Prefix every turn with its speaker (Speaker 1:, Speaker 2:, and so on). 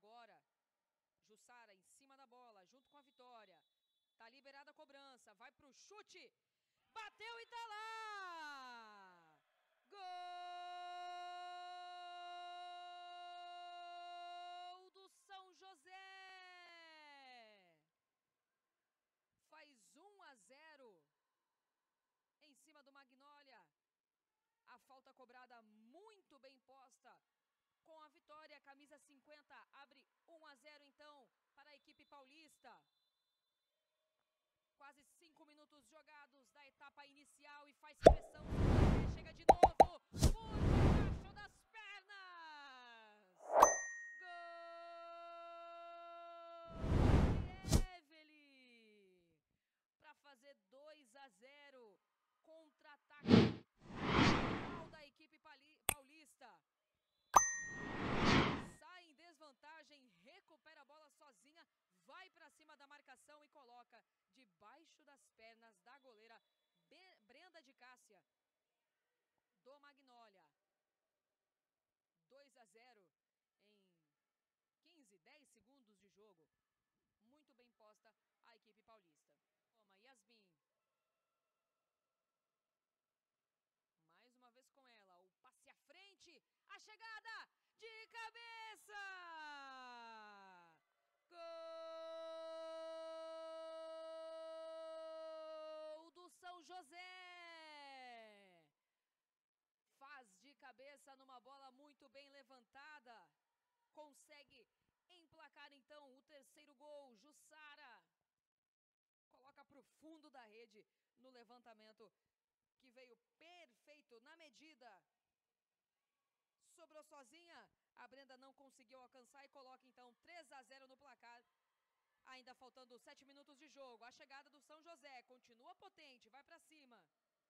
Speaker 1: agora. Jussara em cima da bola, junto com a Vitória. Tá liberada a cobrança, vai pro chute. Bateu e tá lá! Gol do São José! Faz 1-0 em cima do Magnólia. A falta cobrada muito bem posta com a Vitória. Camisa 50 abre 1-0 então para a equipe paulista. Quase 5 minutos jogados da etapa inicial e faz pressão. Chega de novo por debaixo das pernas. Gol! Evelyn para fazer 2-0. Contra-ataque da equipe paulista. Sai em desvantagem, recupera a bola sozinha, vai para cima da marcação e coloca debaixo das pernas da goleira Brenda de Cássia, do Magnólia. 2-0 em 15, 10 segundos de jogo. Muito bem posta a equipe paulista. Toma, Yasmin. Mais uma vez com ela, o passe à frente, a chegada de cabeça! Gol do São José! Faz de cabeça numa bola muito bem levantada. Consegue emplacar então o terceiro gol. Jussara coloca para o fundo da rede no levantamento que veio perfeito na medida. Sobrou sozinha, a Brenda não conseguiu alcançar e coloca então 3-0 no placar. Ainda faltando 7 minutos de jogo, a chegada do São José continua potente, vai para cima.